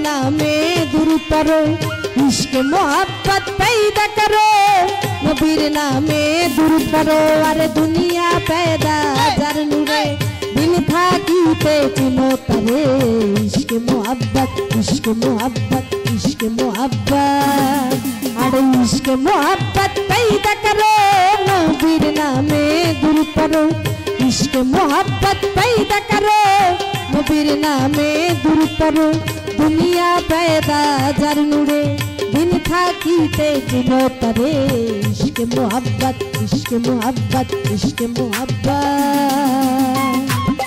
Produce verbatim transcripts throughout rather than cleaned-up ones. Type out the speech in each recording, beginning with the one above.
नामे दुरूद पढ़ो, इश्क मोहब्बत पैदा करो, नबीर नामे दुरूद पढ़ो। अरे दुनिया पैदा जार नूरे दिन থাকিতে চিনো তারে, इश्क मोहब्बत इश्क मोहब्बत इश्क मोहब्बत। अरे इश्क मोहब्बत पैदा करो, नबीर नामे दुरूद पढ़ो, इश्क मोहब्बत पैदा करो, नबीर नामे दुरूद पढ़ो। दुनिया पैदा जार नूरे दिन থাকিতে চিনো তারে, इश्क मोहब्बत इश्क मोहब्बत इश्क मोहब्बत।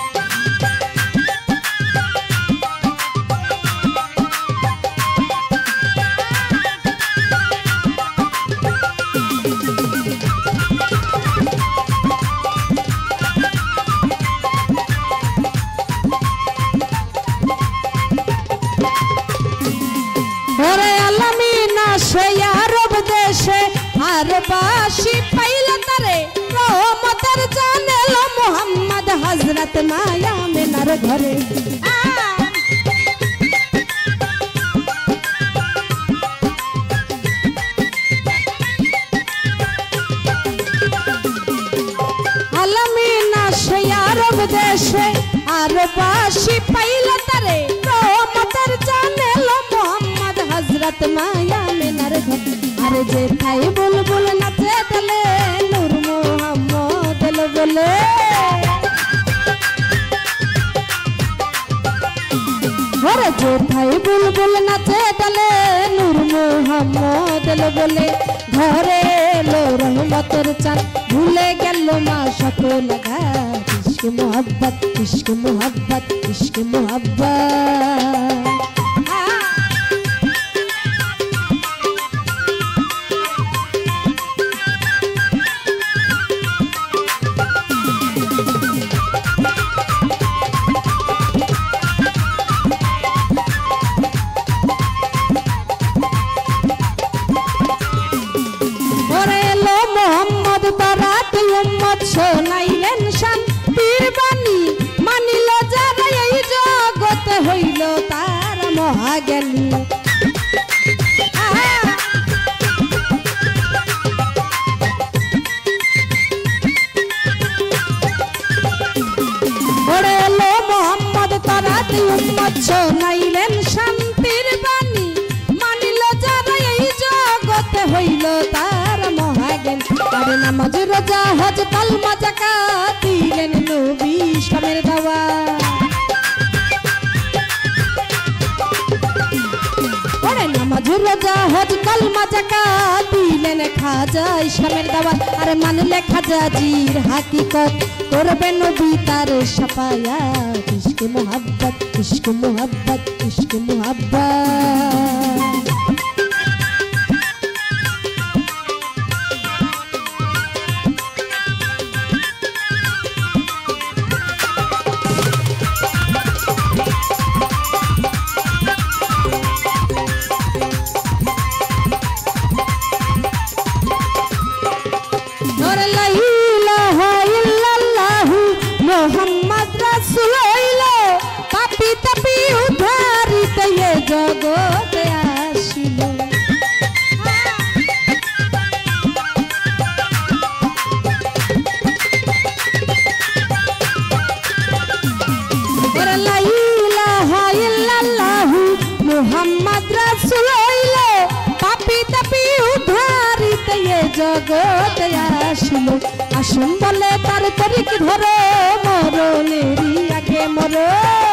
आरबाशी पैला तरे रहमतर जाने लो मोहम्मद हजरत माया में नर घरे। अलमीना से अरब देशे आरबाशी पैला तरे रहमतर जाने लो मोहम्मद हजरत माया में नर घरे। अरे जे थाई बुलबुल नाचे दले नूर मोहम्मद दिल बोले। अरे जे थाई बुलबुल नाचे दले नूर मोहम्मद दिल बोले। घरे लो रहमतर चाँद भूले गेलो मा शको लगा, इश्क मोहब्बत इश्क मोहब्बत इश्क मोहब्बत। শোনাইলেন শান্তির বাণী, মানিল যারা এই জগতে হইল তার মহাজ্ঞানী। ওরে এলো মোহাম্মদ তারাতে উম্মত শোনাইলেন শান্তির বাণী, মানিল যারা এই জগতে হইল তার মহাজ্ঞানী। আরে নামাজ রোজা হজ কালমা যাকাত দিলেন নবী ইসলামের দাওয়াত। ওরে নামাজ রোজা হজ কালমা যাকাত দিলেন খাজা ইসলামের দাওয়াত। আরে মানলে খাজা জির হাকিকত করবে নবী তার শাফায়াত, ইশকে মোহাব্বত ইশকে মোহাব্বত ইশকে মোহাব্বত। मोहम्मद रसूल हইলো পাপী তাপী উদ্ধারিতে এ জগতে আসিল। লা ইলাহা ইল্লাল্লাহু মোহাম্মদ রसूल হইলো পাপী তাপী উদ্ধারিতে এ জগতে আসিল। আসুন বলে তার তরিক ধরো, মরণেরই আগে মরো।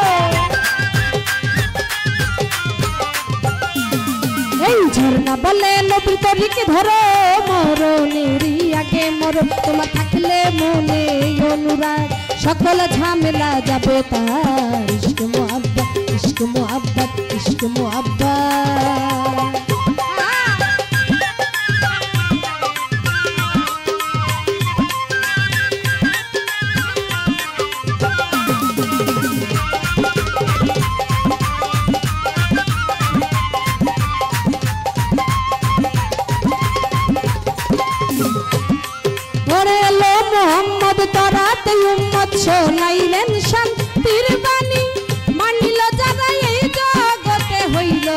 এই ঝর্ণা বলে নবীর তরিক ধরো, মরণেরই আগে মরো। তোমার থাকলে মনে অনুরাগ সকল ঝামেলা যাবে তার, ইশক মোহাব্বত ইশক মোহাব্বত ইশক মোহাব্বত। মোহাম্মদ তরাতে উম্মত শোনাইলেন শান্তির বাণী, মানিল যারা এই জগতে হইল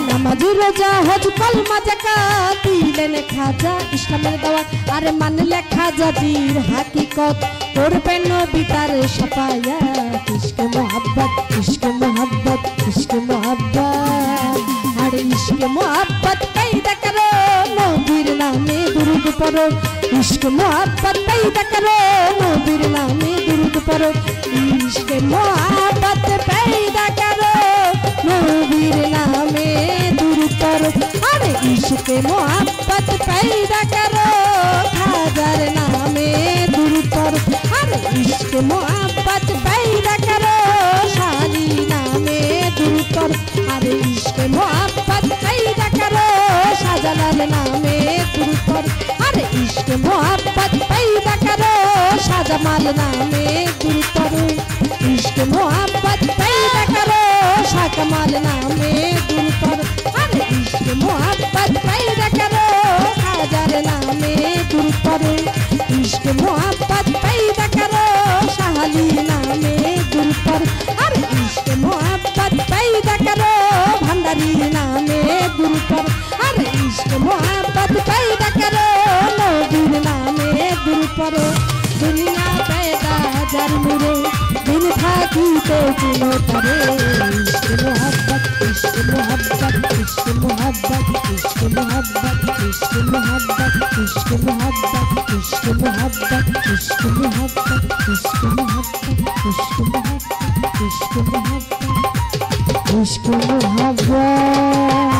নামাজি রোজা হজ কলমা যাকাত দিলেন খাজা ইসলামের দাওয়াত আরে মানলে খাজাজির হাকিকত করবেন নবী তার শাফায়াত ইশকে মোহাব্বত ইশকে মোহাব্বত ইশকে মোহাব্বত আরে ইশকে মোহাব্বত पैदा करो নবীর নামে দুরূদ পড়ো ইশকে মোহাব্বত पैदा करो নবীর নামে দুরূদ পড়ো ইশকে মোহাব্বত पैदा करो নবীর নামে দুরূদ পড়ো আরে ইশকে মোহাব্বত पैदा करो খাজার নামে দুরূদ পড়ো আরে ইশকে মোহাব্বত पैदा करो শালি নামে দুরূদ পড়ো আরে ইশকে মোহাব্বত पैदा करो শাহজালাল নামে দুরূদ পড়ো আরে ইশকে মোহাব্বত पैदा करो শাহজামাল নামে দুরূদ পড়ো ইশকে মোহাব্বত पैदा करो শাহকামাল নামে দুরূদ পড়ো আরে ইশকে মোহাব্বত पैदा करो খাজার নামে দুরূদ পড়ো ইশকে মোহাব্বত पैदा करो শাহালি নামে দুরূদ পড়ো আরে ইশকে মোহাব্বত पैदा करो ভান্ডারি নামে দুরূদ পড়ো আরে ইশকে মোহাব্বত पैदा करो নবীর নামে দুরূদ পড়ো দুনিয়া पैदा যার নূরে দিন থাকিতে চিনো তারে ইশকে মোহাব্বত ইশকে মোহাব্বত ইশকে মোহাব্বত ইশকে মোহাব্বত ইশকে মোহাব্বত ইশকে মোহাব্বত ইশকে মোহাব্বত ইশকে মোহাব্বত ইশকে মোহাব্বত ইশকে মোহাব্বত ইশকে মোহাব্বত ইশকে মোহাব্বত